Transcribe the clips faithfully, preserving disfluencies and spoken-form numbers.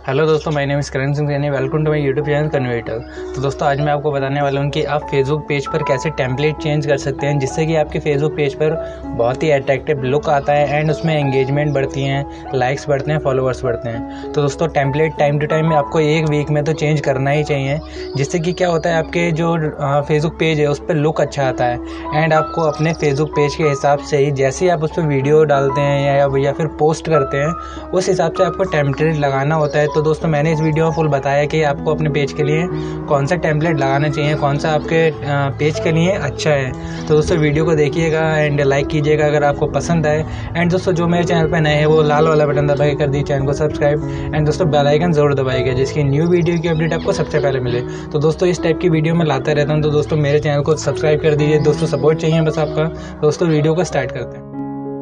Hello दोस्तों, my name is Karan Singh Saini. Welcome to my YouTube channel converter. तो दोस्तों आज मैं आपको बताने वाला हूँ कि आप फेसबुक पेज पर कैसे टेम्पलेट चेंज कर सकते हैं जिससे कि आपके फेसबुक पेज पर बहुत ही अट्रैक्टिव लुक आता है एंड उसमें एंगेजमेंट बढ़ती हैं, लाइक्स बढ़ते हैं, फॉलोअर्स बढ़ते हैं। तो दोस्तों टेम्पलेट टाइम टू टाइम में आपको एक वीक में तो चेंज करना ही चाहिए, जिससे कि क्या होता है आपके जो फेसबुक पेज है उस पर लुक अच्छा आता है एंड आपको अपने फेसबुक पेज के हिसाब से ही जैसे ही आप उस पर वीडियो डालते हैं या, या फिर पोस्ट करते हैं उस हिसाब से आपको टेम्पलेट लगाना होता है। तो दोस्तों मैंने इस वीडियो में फुल बताया कि आपको अपने पेज के लिए कौन सा टेम्पलेट लगाना चाहिए, कौन सा आपके पेज के लिए अच्छा है। तो दोस्तों वीडियो को देखिएगा एंड लाइक कीजिएगा अगर आपको पसंद आए। एंड दोस्तों जो मेरे चैनल पर नए हैं वो लाल वाला बटन दबा के कर दीजिए चैनल को सब्सक्राइब एंड दोस्तों बेल आइकन जरूर दबाइएगा जिसकी न्यू वीडियो की अपडेट आपको सबसे पहले मिले। तो दोस्तों इस टाइप की वीडियो मैं लाता रहता हूँ, तो दोस्तों मेरे चैनल को सब्सक्राइब कर दीजिए। दोस्तों सपोर्ट चाहिए बस आपका। दोस्तों वीडियो को स्टार्ट करते हैं।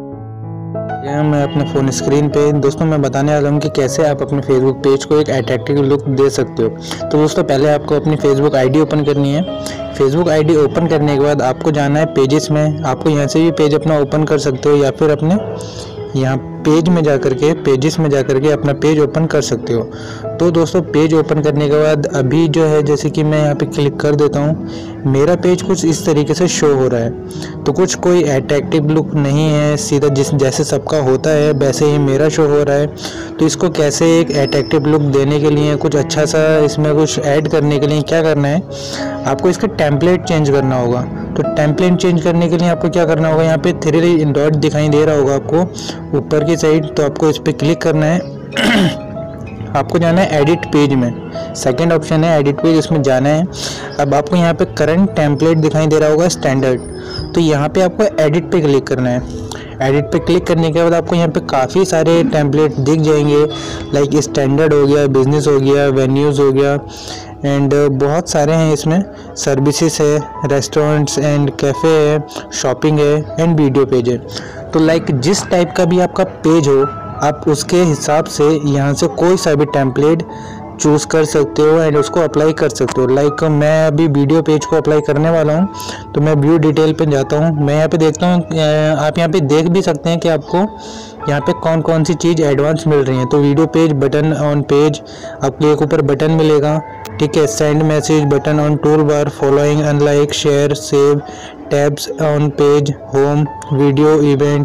मैं अपने फ़ोन स्क्रीन पे दोस्तों मैं बताने वाला हूँ कि कैसे आप अपने फेसबुक पेज को एक अट्रैक्टिव लुक दे सकते हो। तो दोस्तों पहले आपको अपनी फेसबुक आईडी ओपन करनी है। फेसबुक आईडी ओपन करने के बाद आपको जाना है पेजेस में। आपको यहाँ से भी पेज अपना ओपन कर सकते हो या फिर अपने यहाँ पेज में जा कर के पेजेस में जा कर के अपना पेज ओपन कर सकते हो। तो दोस्तों पेज ओपन करने के बाद अभी जो है जैसे कि मैं यहाँ पे क्लिक कर देता हूँ, मेरा पेज कुछ इस तरीके से शो हो रहा है। तो कुछ कोई अट्रैक्टिव लुक नहीं है, सीधा जिस जैसे सबका होता है वैसे ही मेरा शो हो रहा है। तो इसको कैसे एक अट्रैक्टिव लुक देने के लिए, कुछ अच्छा सा इसमें कुछ ऐड करने के लिए क्या करना है, आपको इसका टेम्पलेट चेंज करना होगा। तो टेम्पलेट चेंज करने के लिए आपको क्या करना होगा, यहाँ पे थ्री डॉट दिखाई दे रहा होगा आपको ऊपर की साइड, तो आपको इस पर क्लिक करना है। आपको जाना है एडिट पेज में, सेकंड ऑप्शन है एडिट पेज, इसमें जाना है। अब आपको यहाँ पे करंट टेम्पलेट दिखाई दे रहा होगा स्टैंडर्ड, तो यहाँ पे आपको एडिट पे क्लिक करना है। एडिट पे क्लिक करने के बाद आपको यहाँ पे काफ़ी सारे टेम्पलेट दिख जाएंगे, लाइक स्टैंडर्ड हो गया, बिजनेस हो गया, वेन्यूज़ हो गया एंड बहुत सारे हैं इसमें। सर्विसेज है, रेस्टोरेंट्स एंड कैफ़े है, शॉपिंग है एंड वीडियो पेज है। तो लाइक जिस टाइप का भी आपका पेज हो आप उसके हिसाब से यहाँ से कोई सा भी टेम्पलेट चूज़ कर सकते हो एंड उसको अप्लाई कर सकते हो। लाइक मैं अभी वीडियो पेज को अप्लाई करने वाला हूँ, तो मैं व्यू डिटेल पे जाता हूँ। मैं यहाँ पे देखता हूँ, आप यहाँ पे देख भी सकते हैं कि आपको यहाँ पे कौन कौन सी चीज़ एडवांस मिल रही है। तो video page button on page, आपको एक ऊपर बटन मिलेगा, ठीक है। Send message button on tool bar, following, unlike, share, save, tabs on page, home, video, event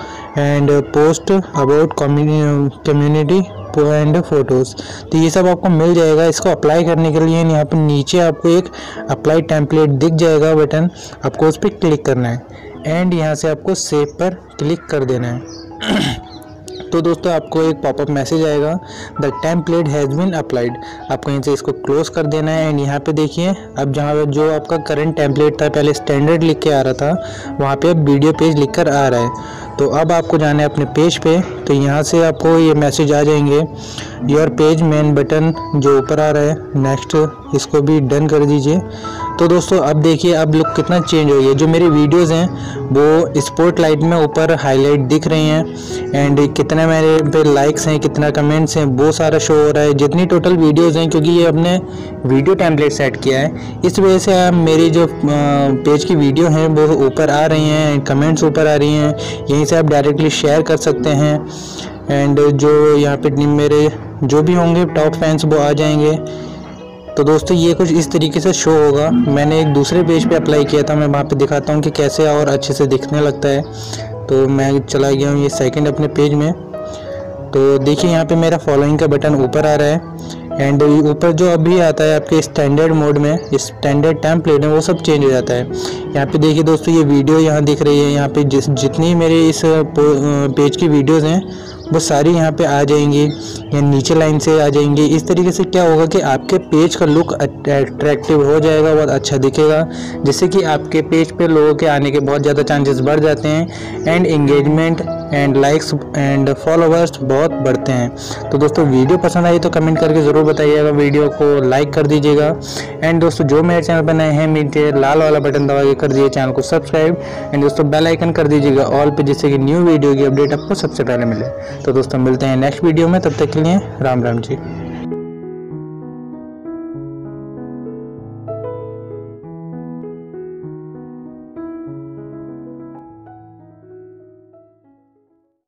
and post about community and photos. तो ये सब आपको मिल जाएगा। इसको अप्लाई करने के लिए यहाँ पर नीचे आपको एक अप्लाई टेम्पलेट दिख जाएगा बटन, आपको उस पर क्लिक करना है एंड यहाँ से आपको सेव पर क्लिक कर देना है। तो दोस्तों आपको एक पॉपअप मैसेज आएगा, the template has been applied. आपको यहाँ से इसको क्लोज कर देना है एंड यहाँ पे देखिए अब जहाँ जो आपका करंट टेम्पलेट था, पहले स्टैंडर्ड लिख के आ रहा था, वहाँ पे अब वीडियो पेज लिख कर आ रहा है। तो अब आपको जाना है अपने पेज पे। तो यहाँ से आपको ये मैसेज आ जाएंगे, योर पेज मेन बटन जो ऊपर आ रहा है, नेक्स्ट, इसको भी डन कर दीजिए। तो दोस्तों अब देखिए अब लुक कितना चेंज हो गया। जो मेरी वीडियोस हैं वो स्पॉटलाइट में ऊपर हाईलाइट दिख रही हैं एंड कितने मेरे पे लाइक्स हैं, कितना कमेंट्स हैं, वो सारा शो हो रहा है, जितनी टोटल वीडियोस हैं, क्योंकि ये अपने वीडियो टेम्पलेट सेट किया है। इस वजह से आप मेरी जो पेज की वीडियो हैं वो ऊपर आ रही हैं, कमेंट्स ऊपर आ रही हैं। यहीं से आप डायरेक्टली शेयर कर सकते हैं एंड जो यहाँ पे मेरे जो भी होंगे टॉप फैंस वो आ जाएंगे। तो दोस्तों ये कुछ इस तरीके से शो होगा। मैंने एक दूसरे पेज पे अप्लाई किया था, मैं वहाँ पे दिखाता हूँ कि कैसे और अच्छे से दिखने लगता है। तो मैं चला गया हूँ ये सेकंड अपने पेज में। तो देखिए यहाँ पे मेरा फॉलोइंग का बटन ऊपर आ रहा है एंड ऊपर जो अभी आता है आपके स्टैंडर्ड मोड में, स्टैंडर्ड टेम्पलेट है, वो सब चेंज हो जाता है। यहाँ पे देखिए दोस्तों ये वीडियो यहाँ दिख रही है, यहाँ पे जिस जितनी मेरे इस पेज की वीडियोस हैं वो सारी यहाँ पे आ जाएंगी या नीचे लाइन से आ जाएंगी। इस तरीके से क्या होगा कि आपके पेज का लुक अट्रैक्टिव हो जाएगा, बहुत अच्छा दिखेगा, जिससे कि आपके पेज पे लोगों के आने के बहुत ज़्यादा चांसेस बढ़ जाते हैं and engagement and likes and followers बहुत बढ़ते हैं। तो दोस्तों वीडियो पसंद आई तो कमेंट करके ज़रूर बताइएगा, वीडियो को लाइक कर दीजिएगा एंड दोस्तों जो मेरे चैनल पर नए हैं नीचे लाल वाला बटन दबा के कर दीजिए चैनल को सब्सक्राइब एंड दोस्तों बेल आइकन कर दीजिएगा ऑल पे, जिससे कि न्यू वीडियो की अपडेट आपको सबसे पहले मिले। तो दोस्तों मिलते हैं नेक्स्ट वीडियो में, तब तक के लिए राम राम जी।